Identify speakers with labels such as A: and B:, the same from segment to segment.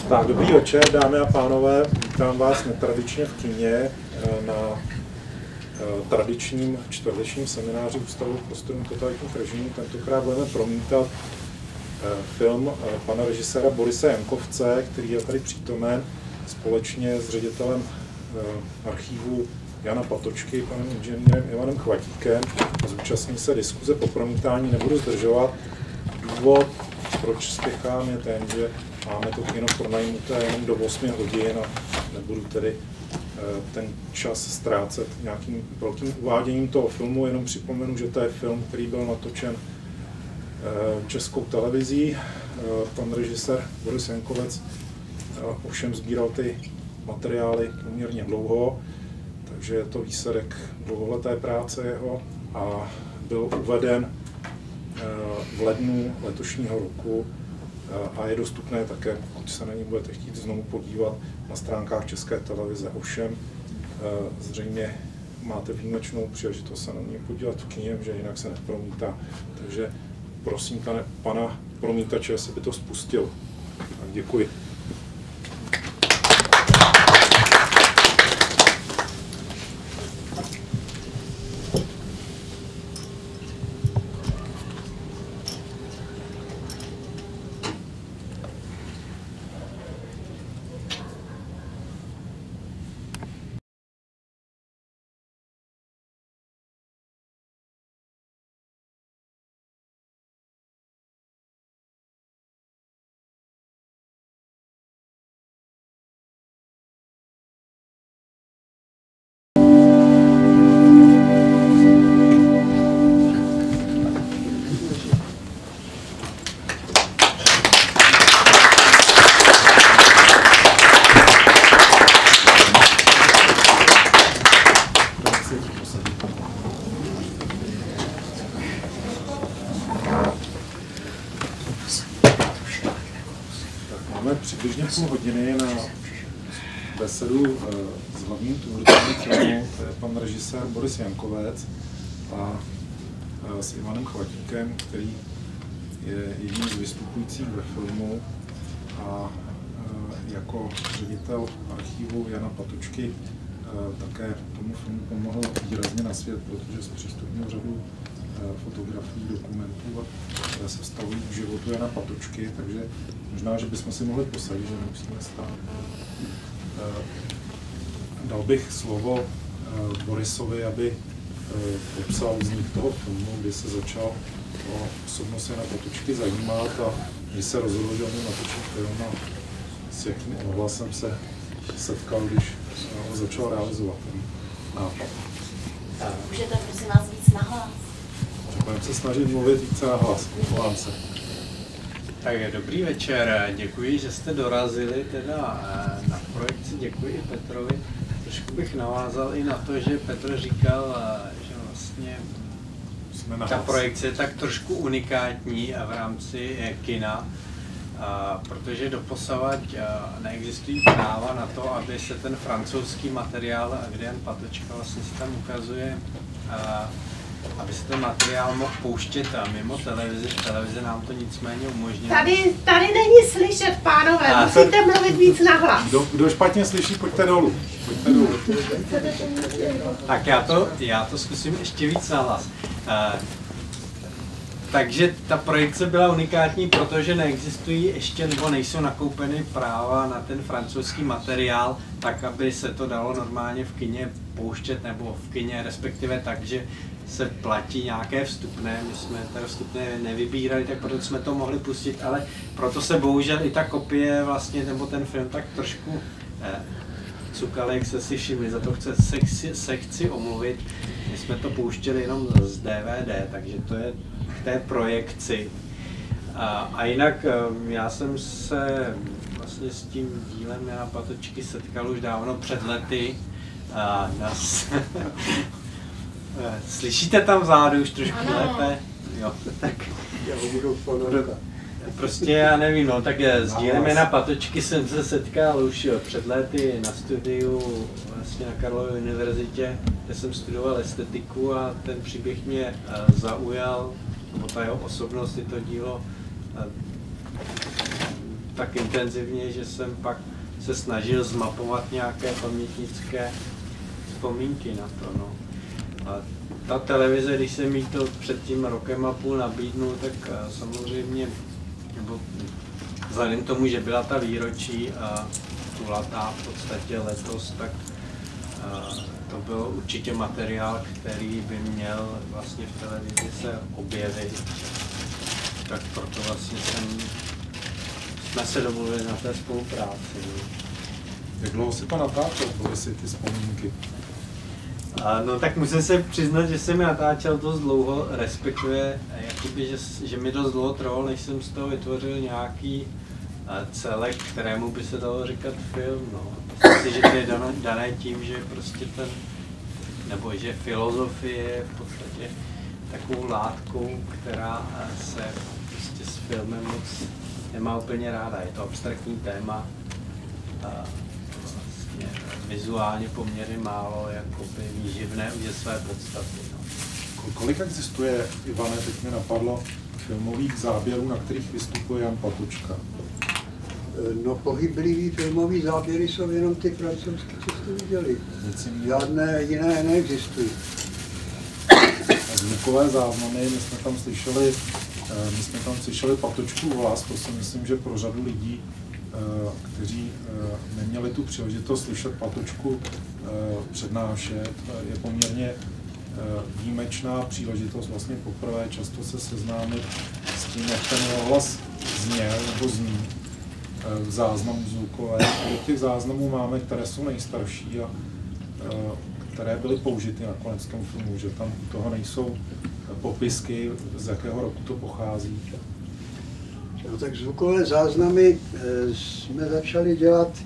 A: Tak, dobrý večer, dámy a pánové. Vítám vás netradičně v kině na tradičním čtvrtečním semináři Ústavu prostorů totalitních režimů. Tentokrát budeme promítat film pana režiséra Borise Jankovce, který je tady přítomen společně s ředitelem archivu Jana Patočky, panem inženýrem Ivanem Chvatíkem. Zúčastní se diskuze po promítání, nebudu zdržovat. Důvod, proč spěchám, je ten, že máme to kino pronajmuté jenom do 8 hodin a nebudu tedy ten čas ztrácet nějakým velkým uváděním toho filmu. Jenom připomenu, že to je film, který byl natočen Českou televizí. Pan režisér Boris Jankovec ovšem sbíral ty materiály poměrně dlouho, takže je to výsledek dlouholeté práce jeho a byl uveden v lednu letošního roku a je dostupné také, pokud se na něj budete chtít znovu podívat, na stránkách České televize. Ovšem zřejmě máte výjimečnou příležitost se na něj podívat v kině, že jinak se nepromítá. Takže prosím pana promítače, jestli by to spustil. Tak děkuji. Přibližně půl hodiny na besedu s hlavním tvůrcem filmu, to je pan režisér Boris Jankovec, a s Ivanem Chvatíkem, který je jedním z vystupujících ve filmu, a jako ředitel archivu Jana Patočky také tomu filmu pomohl výrazně na svět, protože zpřístupnil řadu fotografií, dokumentů, které se vztahují k životu Jana Patočky, takže možná, že bychom si mohli posadit, že nemusíme stát. Dal bych slovo Borisovi, aby popsal vznik toho filmu, kdy se začal o osobnost Jana Patočky zajímat a když se rozhodl, že on natočil film a s jakým ohlasem se setkal, když ho začal realizovat ten nápad.
B: Můžete prosím vás víc nahlas?
A: Budeme se snažit mluvit více nahlas. Volám se.
C: Tak dobrý večer, děkuji, že jste dorazili teda na projekci, děkuji i Petrovi. Trošku bych navázal i na to, že Petr říkal, že vlastně ta projekce je tak trošku unikátní v rámci kina, protože doposavad neexistují práva na to, aby se ten francouzský materiál, kde Jan Patočka vlastně se tam ukazuje, aby se ten materiál mohl pouštět mimo televizi. Televize nám to nicméně umožňuje.
B: Tady není slyšet, pánové, musíte mluvit víc nahlas.
A: Kdo špatně slyší, pojďte dolů. Pojďte dolů.
C: Tak já to zkusím ještě víc nahlas. Takže ta projekce byla unikátní, protože neexistují ještě nebo nejsou nakoupeny práva na ten francouzský materiál, tak aby se to dalo normálně v kině pouštět, nebo v kině respektive tak, že se platí nějaké vstupné. My jsme teda vstupné nevybírali, tak proto jsme to mohli pustit, ale proto se bohužel i ta kopie vlastně, nebo ten film tak trošku cukal, jak se si všimli, za to se chci omluvit. My jsme to pouštěli jenom z DVD, takže to je k té projekci. A jinak já jsem se vlastně s tím dílem Jana Patočky setkal už dávno před lety. Slyšíte tam vzadu už trošku lépe? Jo, tak. Prostě já nevím, no, tak s dílem Jana Patočky jsem se setkal už před lety na studiu vlastně na Karlově univerzitě, kde jsem studoval estetiku a ten příběh mě zaujal, nebo ta jeho osobnost, i to dílo tak intenzivně, že jsem pak se snažil zmapovat nějaké pamětnické vzpomínky na to. No. A ta televize, když jsem jí to před tím rokem a půl nabídnul, tak samozřejmě, nebo vzhledem k tomu, že byla ta výročí kulatá v podstatě letos, tak to byl určitě materiál, který by měl vlastně v televizi se objevit. Tak proto vlastně jsme se domluvili na té spolupráci.
A: Jak dlouho si to natáčel, byly si ty vzpomínky?
C: No tak musím se přiznat, že jsem natáčel dost dlouho, respektive jakoby, že mi dost dlouho trvalo, než jsem z toho vytvořil nějaký celek, kterému by se dalo říkat film. No. Myslím si, že to je dané tím, že prostě nebo že filozofie je v podstatě takovou látkou, která se prostě s filmem moc nemá úplně ráda. Je to abstraktní téma, vlastně vizuálně poměrně málo jakoby výživné už je své podstaty. No.
A: Kolik existuje, Ivane, teď mě napadlo, filmových záběrů, na kterých vystupuje Jan Patočka?
D: No, pohyblivý filmový záběry jsou jenom ty francouzské, co jste viděli. Žádné jiné neexistují.
A: Zvukové záznamy, my jsme tam slyšeli Patočkův hlas, to si myslím, že pro řadu lidí, kteří neměli tu příležitost slyšet Patočku přednášet, je poměrně výjimečná příležitost vlastně poprvé často se seznámit s tím, jak ten hlas zněl nebo zní v záznamu zvukové. Těch záznamů máme, které jsou nejstarší a které byly použity nakonec v tom filmu, že tam u toho nejsou popisky, z jakého roku to pochází.
D: No, tak zvukové záznamy jsme začali dělat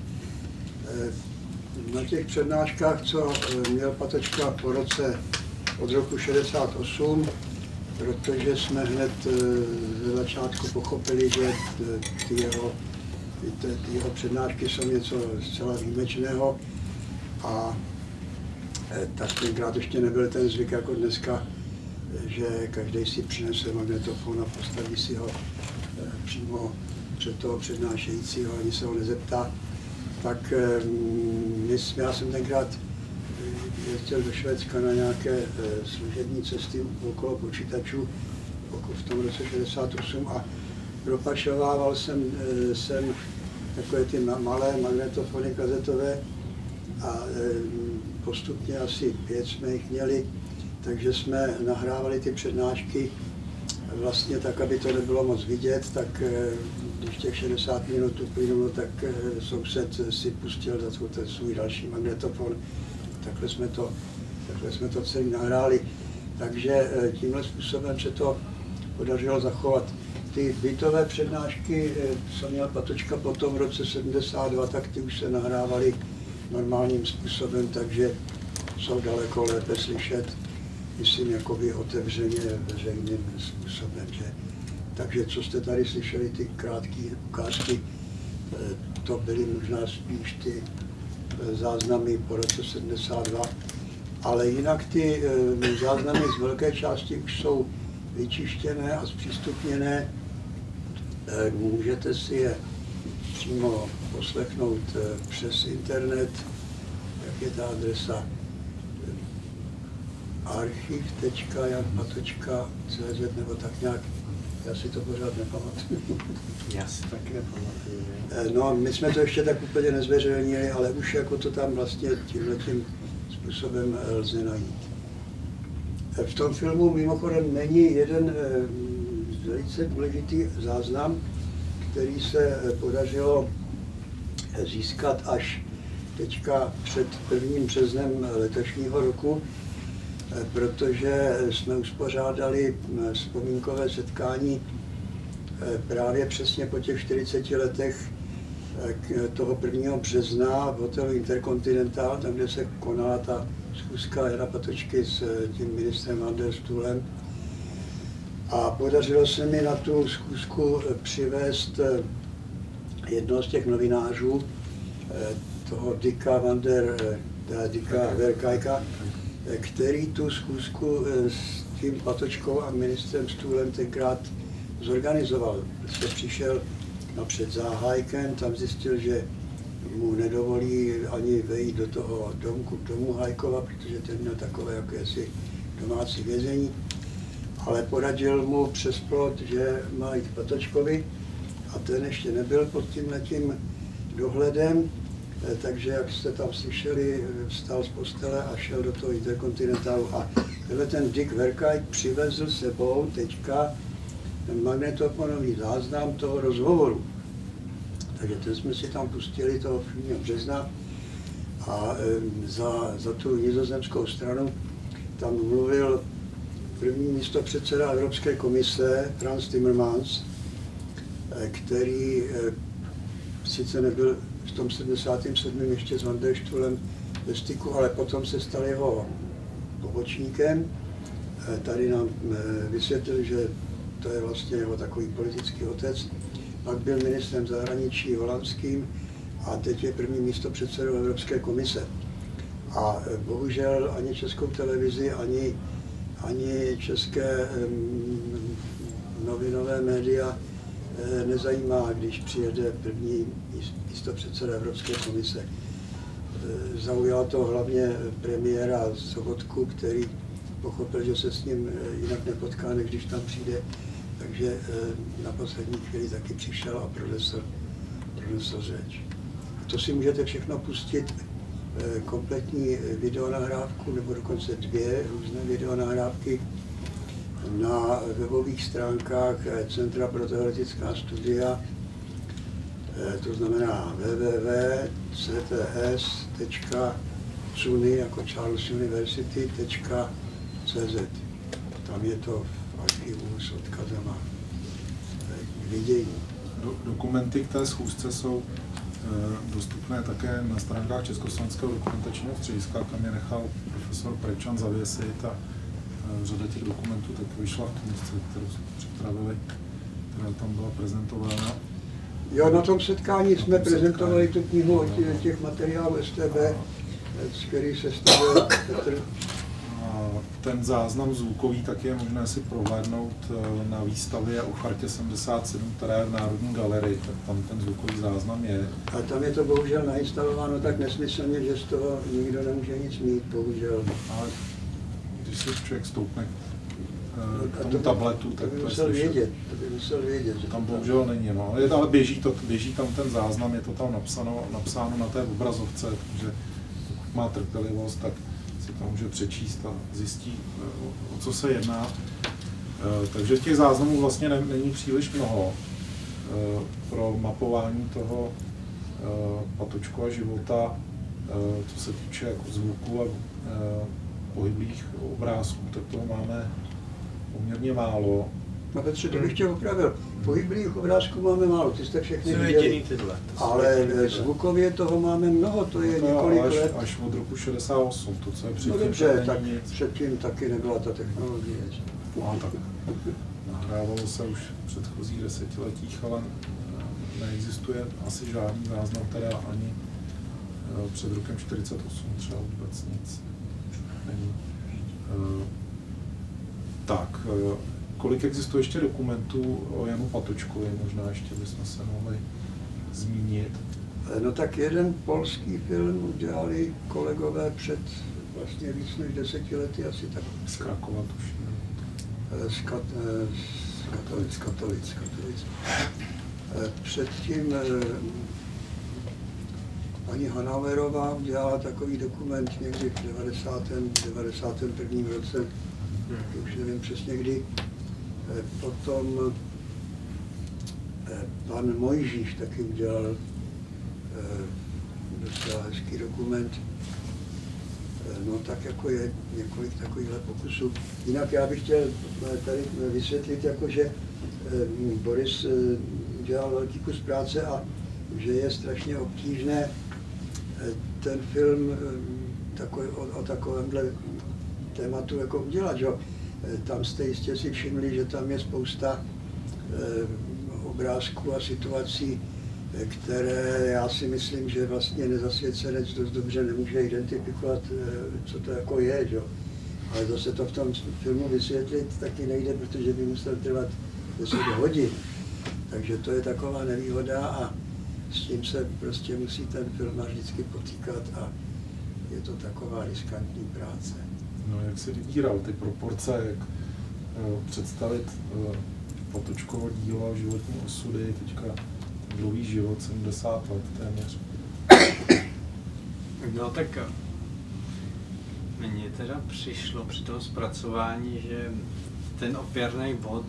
D: na těch přednáškách, co měl Patočka po roce od roku 68, protože jsme hned ze začátku pochopili, že ty jeho přednášky jsou něco zcela výjimečného a tak tenkrát ještě nebyl ten zvyk jako dneska, že každý si přinese magnetofon a postaví si ho přímo před toho přednášejícího, ani se ho nezeptá. Tak já jsem tenkrát jezdil do Švédska na nějaké služební cesty okolo počítačů v tom roce 68 a propašovával jsem takové ty malé magnetofony kazetové a postupně asi 5 jsme jich měli, takže jsme nahrávali ty přednášky vlastně tak, aby to nebylo moc vidět, tak když těch 60 minut uplynulo, tak soused si pustil za ten svůj další magnetofon. Takhle jsme to celý nahráli. Takže tímhle způsobem se to podařilo zachovat. Ty bytové přednášky, co měl Patočka potom v roce 72, tak ty už se nahrávaly normálním způsobem, takže jsou daleko lépe slyšet, myslím, jakoby otevřeně, veřejným způsobem. Takže co jste tady slyšeli, ty krátké ukázky, to byly možná spíš ty záznamy po roce 72, ale jinak ty záznamy z velké části už jsou vyčištěné a zpřístupněné. Můžete si je přímo poslechnout přes internet, jak je ta adresa archiv.janpatočka.cz nebo tak nějak, já si to pořád nepamatuju.
C: Já si taky nepamatuju.
D: No, my jsme to ještě tak úplně nezveřejnili, ale už jako to tam vlastně tímhletím způsobem lze najít. V tom filmu mimochodem není jeden velice důležitý záznam, který se podařilo získat až teďka před 1. březnem letošního roku, protože jsme uspořádali vzpomínkové setkání právě přesně po těch 40 letech toho 1. března v hotelu Intercontinental, tam, kde se konala ta schůzka Jana Patočky s tím ministrem van der Stoelem. A podařilo se mi na tu schůzku přivést jednoho z těch novinářů, toho Dicka Verkajka, který tu schůzku s tím Patočkou a ministrem Stoelem tenkrát zorganizoval. Se přišel a před záhájkem tam zjistil, že mu nedovolí ani vejít do toho domu Hájkova, protože ten měl takové jakési domácí vězení, ale poradil mu přes plot, že má jít k Patočkovi a ten ještě nebyl pod tímhletím dohledem, takže jak jste tam slyšeli, vstal z postele a šel do toho Interkontinentálu a ten Dick Verkaj přivezl sebou teďka ten magnetofonový záznam toho rozhovoru. Takže ten jsme si tam pustili toho 1. března a za tu nizozemskou stranu tam mluvil první místopředseda Evropské komise Frans Timmermans, který sice nebyl v tom 77. ještě s Van der Stuhlem ve styku, ale potom se stal jeho pobočníkem. Tady nám vysvětlil, že to je vlastně jeho takový politický otec. Pak byl ministrem zahraničí holandským a teď je první místopředsedou Evropské komise. A bohužel ani Českou televizi, ani české novinové média nezajímá, když přijede první místopředseda Evropské komise. Zaujalo to hlavně premiéra Sobotku, který pochopil, že se s ním jinak nepotká, než když tam přijde. Takže na poslední chvíli taky přišel a pronesl řeč. To si můžete všechno pustit, kompletní videonahrávku, nebo dokonce 2 různé videonahrávky na webových stránkách Centra pro teoretická studia, to znamená www.cts.cuny jako Charles University.cz. Tam je to v archivu s odkazama k vidění.
A: Dokumenty k té schůzce jsou dostupné také na stránkách Československého dokumentačního střediska, kam je nechal profesor Prečan zavěsit a řada těch dokumentů tak vyšla v knižce, kterou jsme připravili, která tam byla prezentována.
D: Jo, na tom setkání jsme prezentovali tu knihu o těch materiálů STB, z kterých se stavil Petr.
A: Ten záznam zvukový tak je možné si prohlédnout na výstavě o Chartě 77, která je v Národní galerii, tak tam ten zvukový záznam je.
D: A tam je to bohužel nainstalováno tak nesmyslně, že z toho nikdo nemůže nic mít, bohužel.
A: Ale když se člověk stoupne k tomu tabletu, tak to je
D: musel vědět, že
A: tam bohužel není, no. Ale běží tam ten záznam, je to tam napsáno na té obrazovce, takže pokud má trpělivost, tak si to může přečíst a zjistí, o co se jedná. Takže těch záznamů vlastně není příliš mnoho pro mapování toho Patočkova života, co se týče jako zvuku a pohyblých obrázků, tak toho máme poměrně málo.
D: No Petře, to bych tě opravil. Pohyblých obrázků máme málo, ty jste všechny viděli, ale zvukově toho máme mnoho, to je několik let.
A: Až od roku 68, to, co je předtím.
D: No dobře, tak předtím taky nebyla ta technologie.
A: No tak nahrávalo se už v předchozích desetiletích, ale neexistuje asi žádný záznam, teda ani před rokem 48 třeba vůbec nic není. Tak, kolik existuje ještě dokumentů o Janu Patočkovi, možná ještě bychom se mohli zmínit.
D: No tak jeden polský film udělali kolegové před vlastně víc než 10 lety, asi tak.
A: Z Krakova tuším.
D: Z Katovic. Předtím paní Hanauerová udělala takový dokument někdy v 91. roce, už nevím přesně kdy. Potom pan Mojžíš taky udělal docela hezký dokument. No tak jako je několik takovýchhle pokusů. Jinak já bych chtěl tady vysvětlit, jako že Boris dělal velký kus práce a že je strašně obtížné ten film o takovémhle tématu jako udělat. Že? Tam jste jistě si všimli, že tam je spousta obrázků a situací, které já si myslím, že vlastně nezasvěcenec dost dobře nemůže identifikovat, co to jako je. Že? Ale zase to v tom filmu vysvětlit taky nejde, protože by musel trvat 10 hodin. Takže to je taková nevýhoda a s tím se prostě musí ten filmař vždycky potýkat a je to taková riskantní práce.
A: No, jak jsi vybíral ty proporce, jak představit Patočkovo dílo, životní osudy, teďka dlouhý život, 70 let téměř.
C: No tak mně teda přišlo při toho zpracování, že ten opěrný bod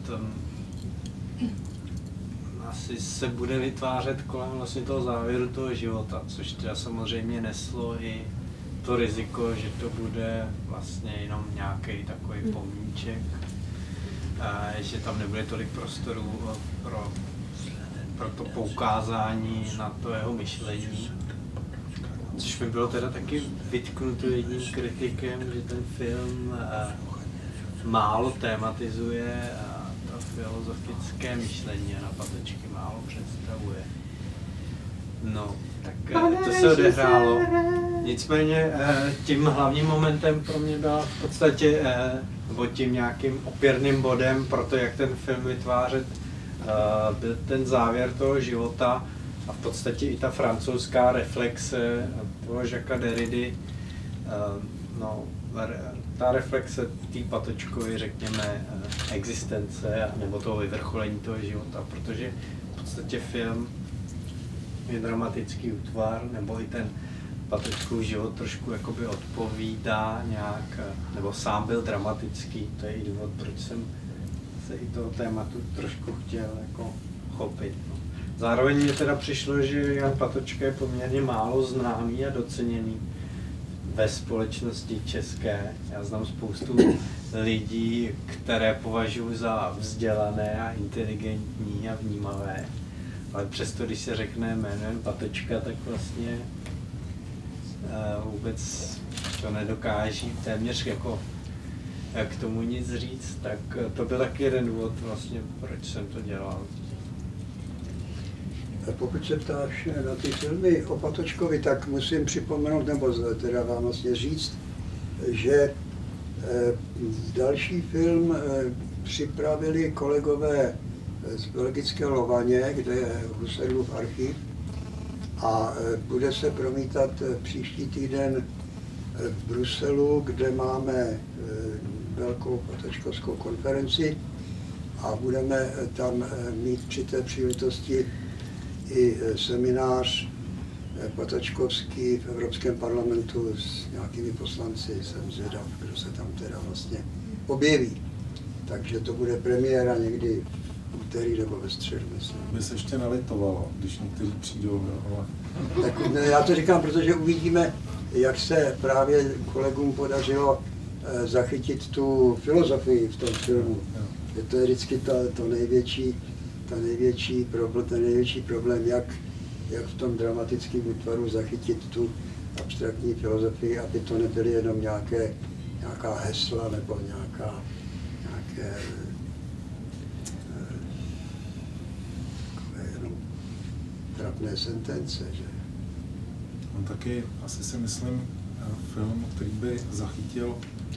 C: asi se bude vytvářet kolem vlastně toho závěru toho života, což teda samozřejmě neslo i to riziko, že to bude vlastně jenom nějaký takový pomníček, že tam nebude tolik prostoru pro to poukázání na to jeho myšlení. Což mi bylo teda taky vytknuto jedním kritikem, že ten film málo tématizuje to filozofické myšlení a na Patočky málo představuje. No, tak to se odehrálo. Nicméně tím hlavním momentem pro mě byla v podstatě, nebo tím nějakým opěrným bodem pro to, jak ten film vytvářet, byl ten závěr toho života a v podstatě i ta francouzská reflexe toho Jacquesa Derrida, no, ta reflexe té Patočkovy, řekněme, existence nebo toho vyvrcholení toho života, protože v podstatě film je dramatický útvar, nebo i ten Patočkův život trošku jakoby odpovídá nějak, nebo sám byl dramatický, to je i důvod, proč jsem se i toho tématu trošku chtěl jako chopit. No. Zároveň mi teda přišlo, že Jan Patočka je poměrně málo známý a doceněný ve společnosti české. Já znám spoustu lidí, které považuji za vzdělané a inteligentní a vnímavé. Ale přesto, když se řekne jméno Jan Patočka, tak vlastně vůbec to nedokáží téměř jako k tomu nic říct, tak to byl taky jeden důvod vlastně, proč jsem to dělal.
D: A pokud se ptáš na ty filmy o Patočkovi, tak musím připomenout, nebo teda vám vlastně říct, že další film připravili kolegové z belgické Lovaně, kde je Husserlův archiv, a bude se promítat příští týden v Bruselu, kde máme velkou patočkovskou konferenci a budeme tam mít při té příležitosti i seminář patočkovský v Evropském parlamentu s nějakými poslanci. Jsem zvědav, kdo se tam teda vlastně objeví. Takže to bude premiéra někdy v úterý nebo ve středu, myslím.
A: By se ještě nelitovalo, když někteří přijdou, ale...
D: Tak, ne, já to říkám, protože uvidíme, jak se právě kolegům podařilo zachytit tu filozofii v tom filmu. Je to vždycky ten největší problém, jak v tom dramatickém útvaru zachytit tu abstraktní filozofii, aby to nebyly jenom nějaká hesla nebo nějaké jenom trapné sentence. Že?
A: On taky, asi si myslím, film, který by zachytil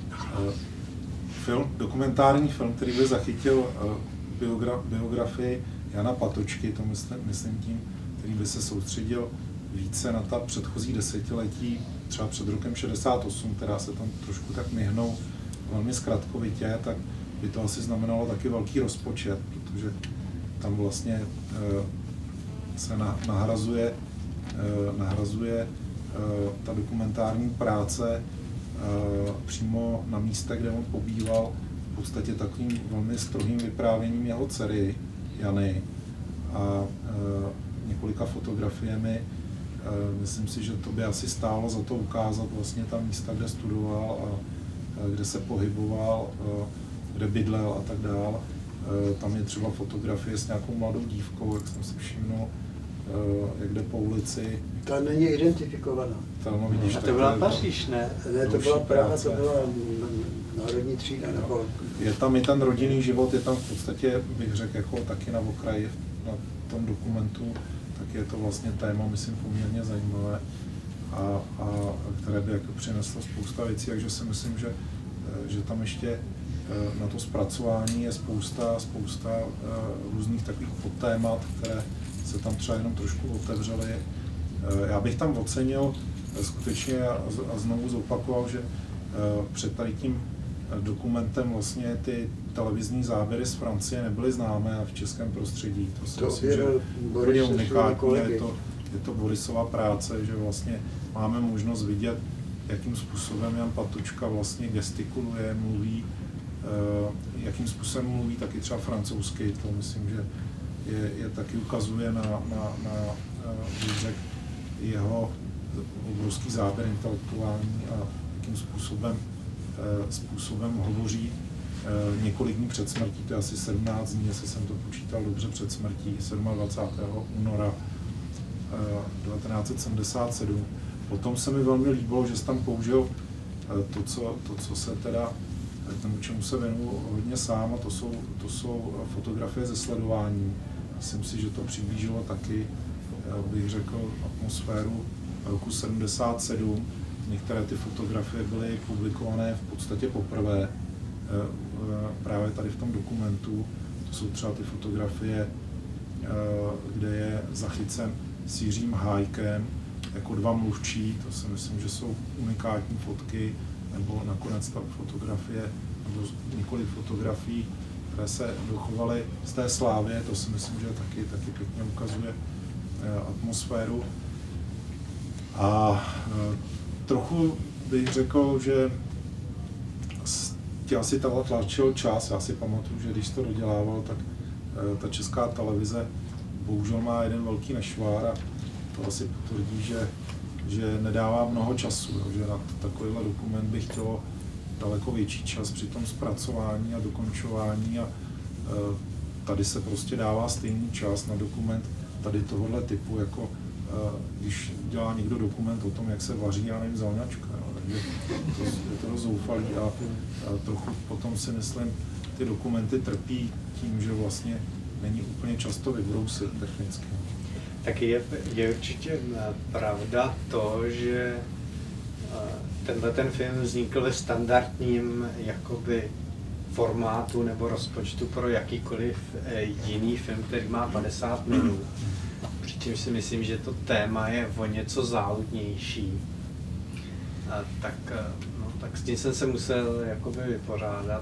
A: dokumentární film, který by zachytil biografii Jana Patočky, to myslím tím, který by se soustředil více na ta předchozí desetiletí, třeba před rokem 68, která se tam trošku tak myhnou velmi zkratkovitě, tak by to asi znamenalo taky velký rozpočet, protože tam vlastně se nahrazuje ta dokumentární práce přímo na místech, kde on pobýval, v podstatě takovým velmi strohým vyprávěním jeho dcery Jany a několika fotografiemi. Myslím si, že to by asi stálo za to ukázat vlastně ta místa, kde studoval a kde se pohyboval, kde bydlel a tak dál. Tam je třeba fotografie s nějakou mladou dívkou, jak jsem si všimnul, jak jde po ulici.
D: Ta není identifikovaná.
A: Tam, vidíš,
C: a to byla Paříž, ne?
D: Ne, to byla Praha, to byla národní třída, nebo...
A: Je tam i ten rodinný život, je tam v podstatě, bych řekl, jako taky na okraji na tom dokumentu, tak je to vlastně téma, myslím, poměrně zajímavé a které by jako přineslo spousta věcí, takže si myslím, že že tam ještě na to zpracování je spousta různých takových podtémat, které se tam třeba jenom trošku otevřely. Já bych tam ocenil skutečně a znovu zopakoval, že před tady tím dokumentem vlastně ty televizní záběry z Francie nebyly známé a v českém prostředí. To si myslím, že úplně unikátní. Je to Borisova práce, že vlastně máme možnost vidět, jakým způsobem Jan Patočka vlastně gestikuluje, mluví, jakým způsobem mluví taky třeba francouzsky. To myslím, že je taky ukazuje na jeho obrovský záběr intelektuální a jakým způsobem hovoří několik dní před smrtí, to je asi 17 dní, jestli jsem to počítal dobře, před smrtí, 27. února 1977. Potom se mi velmi líbilo, že jsi tam použil to, co se teda, tomu, čemu se věnuju hodně sám, a to jsou fotografie ze sledování. Myslím si, že to přiblížilo taky, bych řekl, atmosféru roku 77. Některé ty fotografie byly publikované v podstatě poprvé právě tady v tom dokumentu. To jsou třeba ty fotografie, kde je zachycen s Jiřím Hájkem jako dva mluvčí. To si myslím, že jsou unikátní fotky, nebo nakonec ta fotografie, nebo několik fotografií, které se dochovaly z té Slávie. To si myslím, že taky pěkně ukazuje atmosféru. A trochu bych řekl, že tě asi tlačil čas. Já si pamatuju, že když to dodělával, tak ta Česká televize bohužel má jeden velký nešvár a to asi potvrdí, že nedává mnoho času, že na takovýhle dokument bych chtělo daleko větší čas při tom zpracování a dokončování a tady se prostě dává stejný čas na dokument tady tohohle typu, jako když dělá někdo dokument o tom, jak se vaří, já nevím, zelňačka, takže je to zoufalý a trochu potom si myslím, ty dokumenty trpí tím, že vlastně není úplně často vybrousit technicky.
C: Taky je určitě pravda to, že ten film vznikl ve standardním jakoby formátu nebo rozpočtu pro jakýkoliv jiný film, který má 50 minut. Přičemž si myslím, že to téma je o něco záludnější. Tak s tím jsem se musel jakoby vypořádat.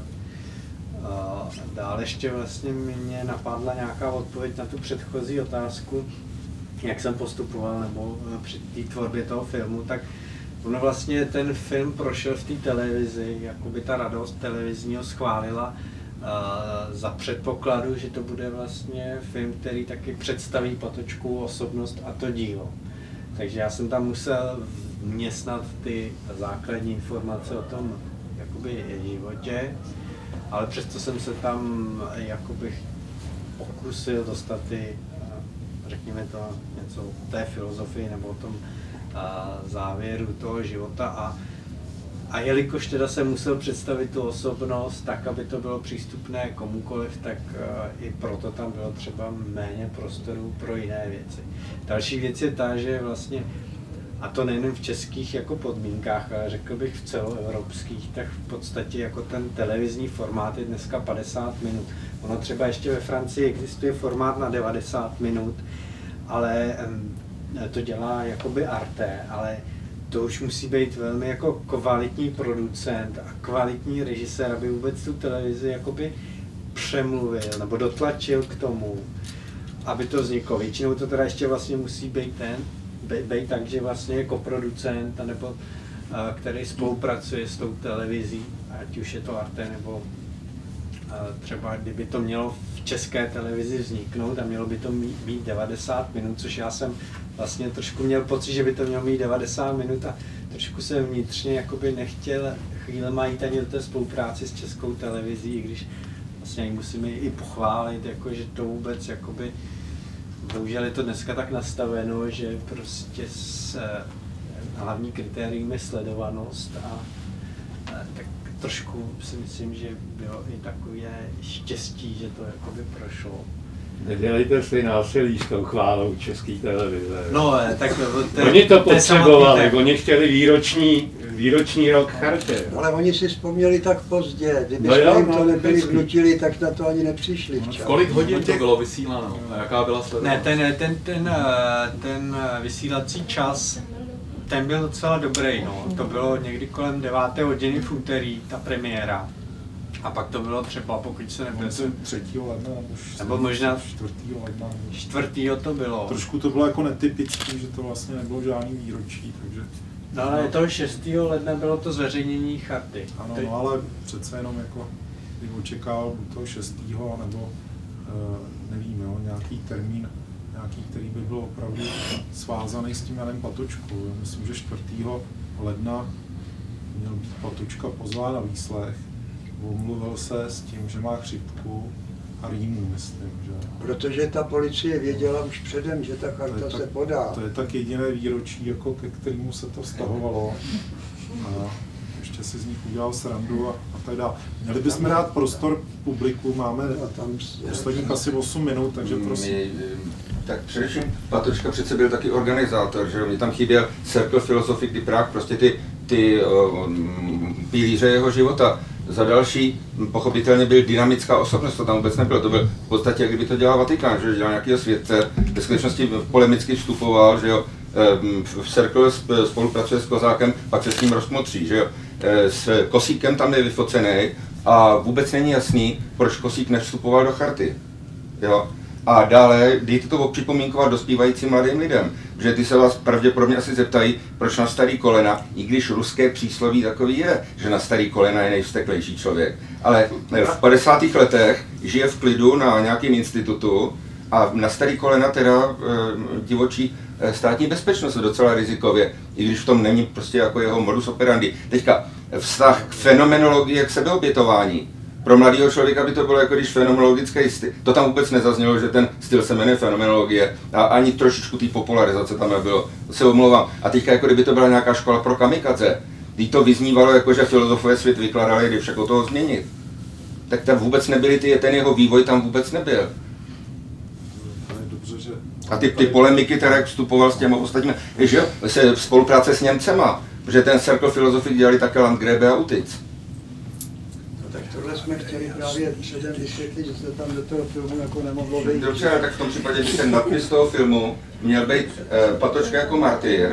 C: Dále ještě vlastně mě napadla nějaká odpověď na tu předchozí otázku, jak jsem postupoval nebo při té tvorbě toho filmu, tak ono vlastně ten film prošel v té televizi, jakoby ta radost televizního schválila za předpokladu, že to bude vlastně film, který taky představí Patočkovu osobnost a to dílo. Takže já jsem tam musel vměstnat ty základní informace o tom jakoby životě, ale přesto jsem se tam jakoby pokusil dostat ty, řekněme to, něco o té filozofii nebo o tom závěru toho života a jelikož teda jsem musel představit tu osobnost tak, aby to bylo přístupné komukoliv, tak i proto tam bylo třeba méně prostoru pro jiné věci. Další věc je ta, že vlastně, a to nejen v českých jako podmínkách, ale řekl bych v celoevropských, tak v podstatě jako ten televizní formát je dneska 50 minut. Ono třeba ještě ve Francii existuje formát na 90 minut, ale to dělá jakoby Arte, ale to už musí být velmi jako kvalitní producent a kvalitní režisér, aby vůbec tu televizi jakoby přemluvil nebo dotlačil k tomu, aby to vzniklo. Většinou to teda ještě vlastně musí být tak, že vlastně je koproducent, nebo který spolupracuje s tou televizí, ať už je to Arte, nebo třeba kdyby to mělo v české televizi vzniknout a mělo by to mít 90 minut, což já jsem vlastně trošku měl pocit, že by to mělo mít 90 minut a trošku jsem vnitřně jakoby nechtěl chvílema jít ani do té spolupráci s českou televizí, i když vlastně musíme i pochválit, jako, že to vůbec jakoby, bohužel je to dneska tak nastaveno, že prostě hlavní kritérium je sledovanost a tak trošku si myslím, že bylo i takové štěstí, že to jakoby prošlo.
E: Nedělejte si násilí s tou chválou české televize.
C: No, tak
E: oni to potřebovali, oni chtěli výroční rok charty.
D: Ale oni si vzpomněli tak pozdě, kdyby
E: No jo,
D: jim to
E: no,
D: nebyli
E: vždycky.
D: vnutili, tak na to ani nepřišli včas.
F: Kolik hodin to bylo vysíláno a jaká byla sledovanost?
C: Ten vysílací čas, ten byl docela dobrý, no. To bylo někdy kolem 9. hodiny v úterý, ta premiéra. A pak to bylo třeba, pokud se nebyl.
A: 3. ledna
C: nebo možná
A: 4. ledna.
C: 4. to bylo.
A: Trošku to bylo jako netypický, že to vlastně nebylo žádný výročí, takže...
C: No ale toho 6. ledna bylo to zveřejnění charty.
A: Ano, no ale přece jenom jako, bych očekával buď toho 6. nebo nevím, jo, nějaký termín, nějaký, který by byl opravdu svázaný s tím Janem Patočkou. Já myslím, že 4. ledna měl být Patočka pozván na výslech, omluvil se s tím, že má chřipku a rýmu, myslím, že...
D: Protože ta policie věděla už předem, že ta charta se podá.
A: To je tak jediné výročí, jako ke kterému se to vztahovalo. A ještě si z nich udělal srandu a tak dále. Měli bychom dát prostor publiku, máme posledních asi 8 minut, takže prosím.
G: Tak především Patočka přece byl taky organizátor, že mě tam chyběl Circle Philosophy de Prague, prostě ty pilíře jeho života. Za další, pochopitelně byl dynamická osobnost, to tam vůbec nebylo, to byl v podstatě, kdyby to dělal Vatikán, že dělal nějakého světce, ve skutečnosti polemicky vstupoval, že jo, v Circle spolupracuje s Kozákem, pak se s ním rozmotří, že jo, s Kosíkem tam je vyfocený a vůbec není jasný, proč Kosík nevstupoval do charty, jo. A dále dejte to připomínkovat dospívajícím mladým lidem, že ty se vás pravděpodobně asi zeptají, proč na starý kolena, i když ruské přísloví takový je, že na starý kolena je nejvsteklejší člověk. Ale v 50. letech žije v klidu na nějakém institutu a na starý kolena teda divočí státní bezpečnost docela rizikově, i když v tom není prostě jako jeho modus operandi. Teďka vztah k fenomenologii, k sebeobětování. Pro mladého člověka by to bylo jako když fenomenologický styl, to tam vůbec nezaznělo, že ten styl se jmenuje fenomenologie a ani trošičku té popularizace tam nebylo, to se omlouvám. A teďka jako kdyby to byla nějaká škola pro kamikadze, kdy to vyznívalo jako, že filozofové svět vykladali, kdy však o toho změnit. Tak tam vůbec nebyly ten jeho vývoj tam vůbec nebyl. A ty polemiky, které jak vstupoval s těmi ostatními, víš jo, spolupráce s Němcema, protože ten Circle Philosophy dělali také Landgrebe a Utic.
D: Tohle jsme chtěli právě předem vysvětlit, že se tam do toho filmu jako nemohlo vejít.
G: Dobře, tak v tom případě by ten nadpis toho filmu měl být Patočka jako martyr,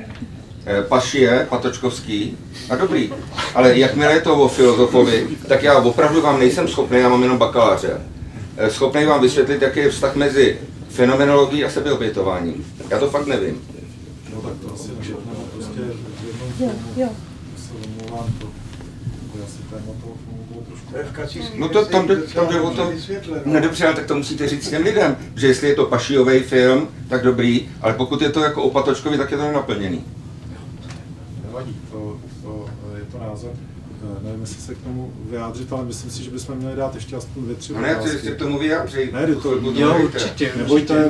G: Pašie, Patočkovský a dobrý. Ale jakmile je to o filozofovi, tak já opravdu vám nejsem schopný, já mám jenom bakaláře, schopný vám vysvětlit, jaký je vztah mezi fenomenologií a sebeobětováním. Já to fakt nevím.
A: No tak to asi všechno prostě v jednom filmu. Se omlouvám to. Asi téma toho filmu bylo trošku...
G: No to tam jde o to, no dobře, ale tak to musíte říct těm lidem, že jestli je to Pašiovej film, tak dobrý, ale pokud je to jako o Patočkovi, tak je to nenaplněný.
A: Nevadí, je to názor. Nevím, jestli se k tomu vyjádřit, ale myslím si, že bychom měli dát ještě aspoň 2-3 otázky.
G: No ne, chci k tomu vyjádřit.
A: Ne,
C: jo, určitě.
A: Nebojte,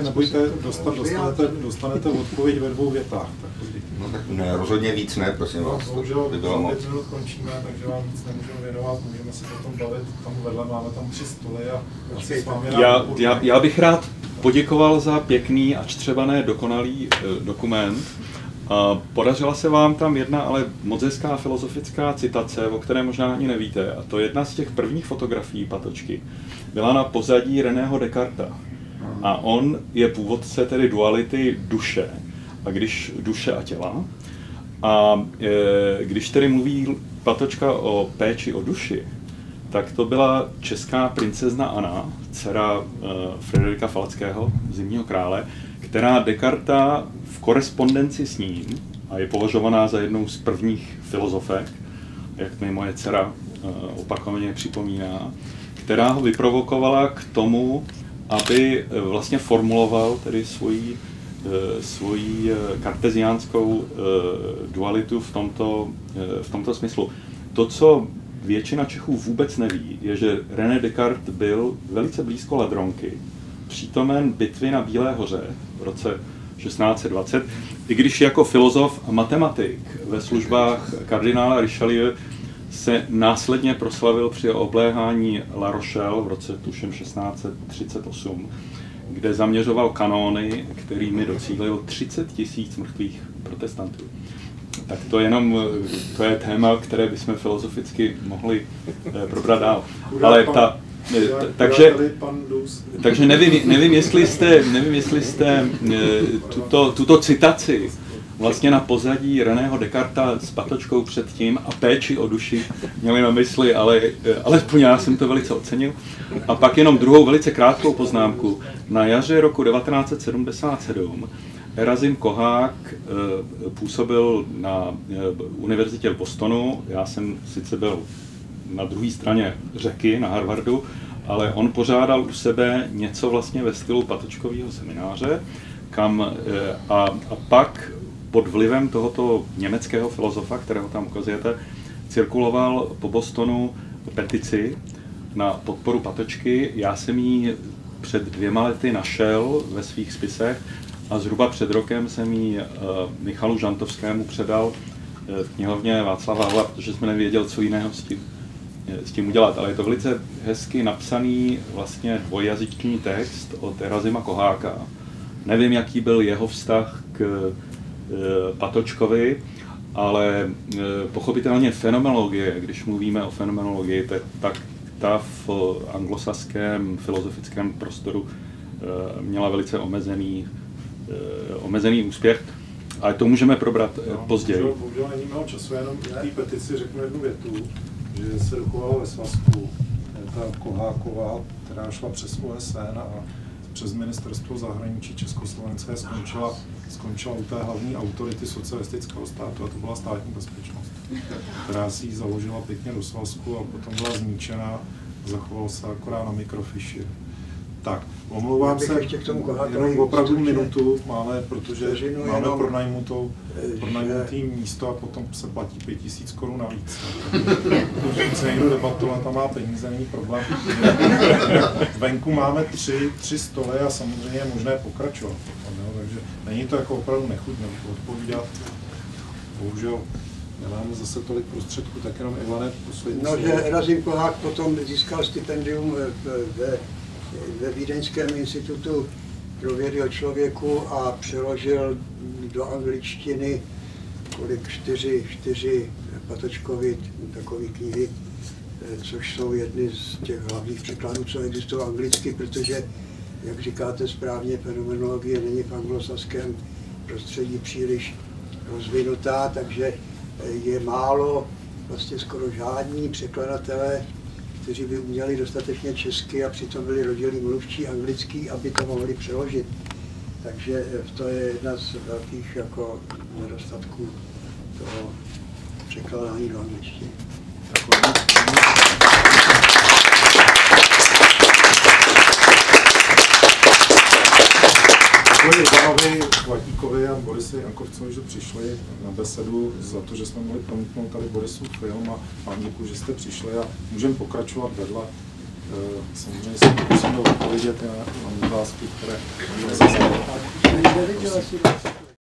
A: dostanete odpověď ve 2 větách.
G: No tak ne, rozhodně víc ne, prosím vás, to by bylo moc.
A: 5 minut končíme, takže vám nic nemůžeme věnovat, můžeme se potom bavit, tam vedle máme tam 3 stoly a asi s vámi
F: Já bych rád poděkoval za pěkný a čtřebané dokonalý dokument. Podařila se vám tam jedna ale moc hezká filozofická citace, o které možná ani nevíte. A to jedna z těch prvních fotografií Patočky byla na pozadí Reného Descartesa. A on je původce tedy duality duše, duše a těla. A když tedy mluví Patočka o péči o duši, tak to byla česká princezna Anna, dcera Frederika Falckého, Zimního krále, která Descartesa v korespondenci s ním, a je považovaná za jednou z prvních filozofek, jak mi moje dcera opakovaně připomíná, která ho vyprovokovala k tomu, aby vlastně formuloval tedy svoji karteziánskou dualitu v tomto smyslu. To, co většina Čechů vůbec neví, je, že René Descartes byl velice blízko Ladronky, přítomen bitvy na Bílé hoře v roce 1620, i když jako filozof a matematik ve službách kardinála Richelieu se následně proslavil při obléhání La Rochelle v roce tuším 1638, kde zaměřoval kanóny, kterými docílil 30 000 mrtvých protestantů. Tak to je téma, které bychom filozoficky mohli probrat dál. Ale takže nevím, jestli jste tuto citaci vlastně na pozadí Reného Descartesa s patočkou předtím a péči o duši měli na mysli, ale alespoň já jsem to velice ocenil. A pak jenom druhou velice krátkou poznámku. Na jaře roku 1977 Erazim Kohák působil na univerzitě v Bostonu. Já jsem sice byl na druhé straně řeky, na Harvardu, ale on pořádal u sebe něco vlastně ve stylu patočkového semináře, a pak pod vlivem tohoto německého filozofa, kterého tam ukazujete, cirkuloval po Bostonu petici na podporu patočky. Já jsem ji před 2 lety našel ve svých spisech a zhruba před rokem jsem ji Michalu Žantovskému předal v knihovně Václava Havla, protože jsme nevěděli, co jiného s tím udělat. Ale je to velice hezky napsaný vlastně dvojjazyčný text od Erazima Koháka. Nevím, jaký byl jeho vztah k patočkovi, ale pochopitelně fenomenologie, když mluvíme o fenomenologii, tak ta v anglosaském filozofickém prostoru měla velice omezený úspěch, ale to můžeme probrat později.
A: Bohužel není mnoho času, jenom v té petici řeknu jednu větu, že se dochovala ve svazku ta Koháková, která šla přes OSN a přes ministerstvo zahraničí Československé skončila u té hlavní autority socialistického státu, a to byla Státní bezpečnost, která si ji založila pěkně do svazku a potom byla zničena, zachoval se akorát na mikrofiši. Tak, omlouvám se, jenom opravdu minutu máme, protože máme pronajmutý místo a potom se platí 5 000 korun navíc. Když chce někdo debatovat a má peníze, není problém. Venku máme 3 stoly a samozřejmě je možné pokračovat. Takže není to jako opravdu nechutné odpovídat. Bohužel nemáme zase tolik prostředků, tak jenom Ivane poslední slovo.
D: Že Erazim Kohák potom získal stipendium ve Vídeňském institutu pro vědy o člověku a přeložil do angličtiny 4 Patočkovy takové knihy, což jsou jedny z těch hlavních překladů, co existují anglicky, protože, jak říkáte správně, fenomenologie není v anglosaském prostředí příliš rozvinutá, takže je málo, vlastně skoro žádní překladatelé, kteří by uměli dostatečně česky a přitom byli rodilí mluvčí anglický, aby to mohli přeložit. Takže to je jedna z velkých jako nedostatků toho překladání do angličtiny.
A: Děkuji Ivanovi Chvatíkovi a Borisi Jankovcovi, že přišli na besedu, za to, že jsme mohli promítnout tady Borisův film, a vám děkuji, že jste přišli a můžeme pokračovat vedle. Samozřejmě se musíme odpovědět na otázky, které zazněly.